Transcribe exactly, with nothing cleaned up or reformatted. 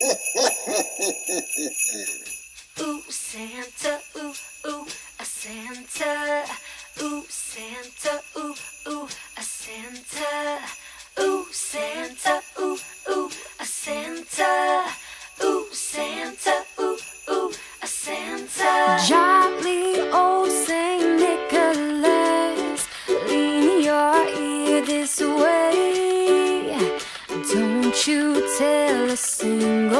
Ooh, Santa, ooh, ooh, a Santa. Ooh, Santa, ooh, ooh, a Santa. Ooh, Santa, ooh, ooh, a Santa. Ooh, Santa, ooh, ooh, a Santa. Jolly old Saint Nicholas, lean your ear this way. Don't you tell a single